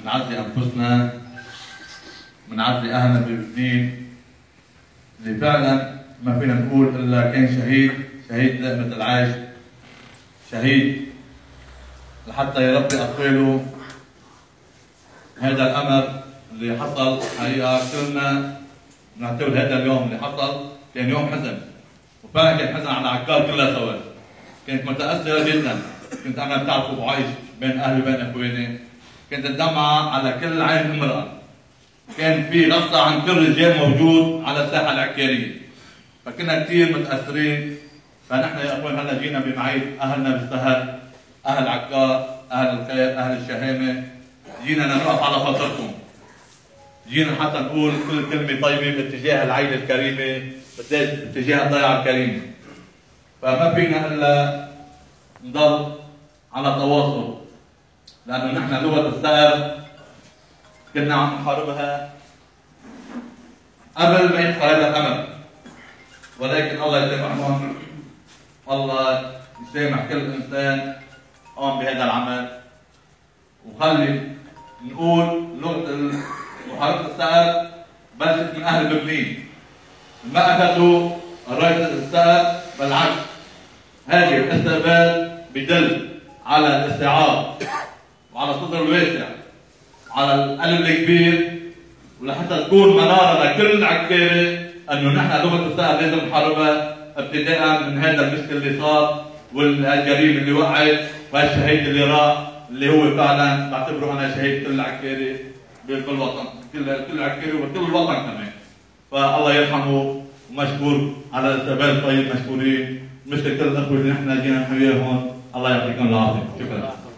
بنعزي انفسنا، بنعزي اهلنا بالدين اللي فعلا ما فينا نقول الا كان شهيد لقمة العيش، شهيد لحتى يربي اطفاله. هذا الامر اللي حصل حقيقه كلنا بنعتبر هذا اليوم اللي حصل كان يوم حزن، وفعلا كان حزن على عكار كلها سوا. كنت متاثره جدا، كنت انا بتعرفوا بعيش بين اهلي وبين اخواني، كانت الدمعه على كل عين امراه. كان في غصه عن كل رجال موجود على الساحه العكاريه، فكنا كثير متاثرين. فنحن يا اخوان هلا جينا بمعيد اهلنا بالسهل، اهل عكار، اهل الخير، اهل الشهامه، جينا نقف على خاطركم، جينا حتى نقول كل كلمه طيبه باتجاه العائله الكريمه، باتجاه الضيعه الكريمه. فما فينا الا نضل على تواصل، لانه نحن لغه الثأر كنا عم نحاربها قبل ما يدخل هذا الامر، ولكن الله يسامحهم، الله يسامح كل انسان قام بهذا العمل. وخلي نقول لغه محاربه الثأر بلشت من اهل برلين، ما اخذوا رايه الثأر، بالعكس هذه الاستقبال بدل على الاستيعاب وعلى الصدر الواسع وعلى القلب الكبير، ولحتى تكون مناره لكل عكاره انه نحن لغه الثأر لازم نحاربها، ابتداء من هذا المشكل اللي صار والجريمه اللي وقعت والشهيد اللي راح، اللي هو فعلا بعتبره انا شهيد كل عكاره بالوطن، كل عكاره وكل الوطن كمان. فالله يرحمه ومشكور على الاستقبال الطيب، مشكورين. مشكور كل الاخوه اللي نحن جينا نحييهم، الله يعطيكم العافيه، شكرا.